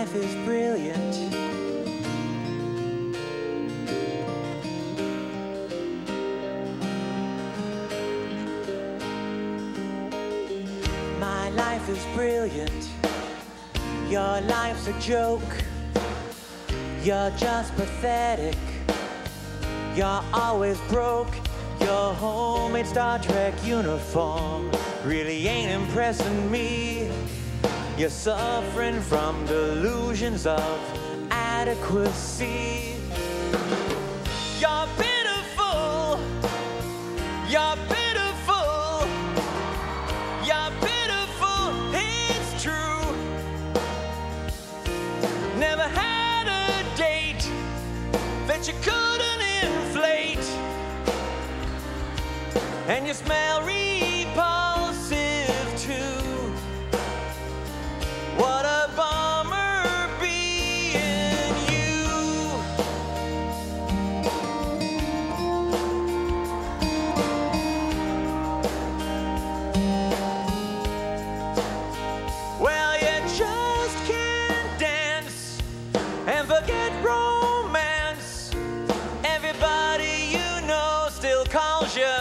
life is brilliant. My life is brilliant. Your life's a joke. You're just pathetic. You're always broke. Your homemade Star Trek uniform really ain't impressing me. You're suffering from delusions of adequacy. You're pitiful. You're pitiful. You're pitiful. It's true. Never had a date that you couldn't inflate. And you smell repulsive too. What a bummer being you. Well, you just can't dance and forget romance. Everybody you know still calls you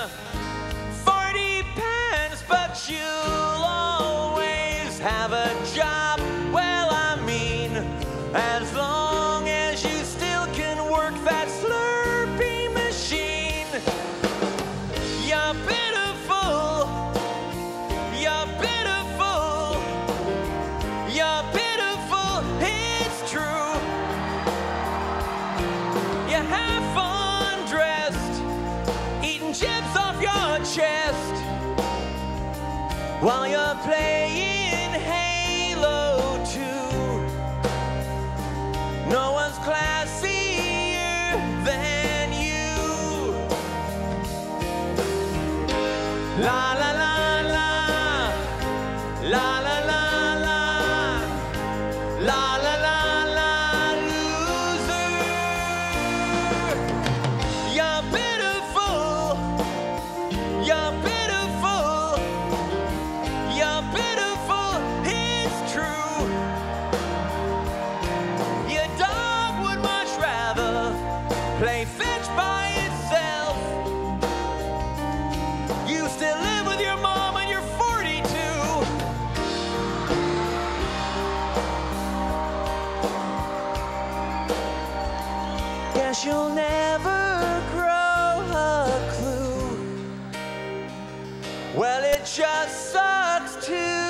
but you'll always have a job. Well, I mean, as long as you still can work that Slurpee machine. You're pitiful. You're pitiful. You're pitiful. It's true. You're half undressed, eating chips off your chest, while you're playing Halo 2. No one's classier than you. La la la la, la la la la, la la la la, loser. You're pitiful. You're pitiful. You're pitiful, it's true. Your dog would much rather play fetch by itself. You still live with your mom and you're 42. Guess you'll never grow a clue. Well, it just sucks too.